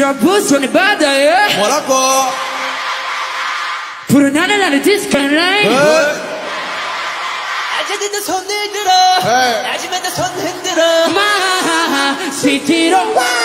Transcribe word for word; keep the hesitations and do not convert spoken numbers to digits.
여러분 손에 받아요. 뭐라고? 불어나는 나를 디스코 라인. 아직도 손을 들어. 네. 아직도 손 흔들어. 마 시티로 와.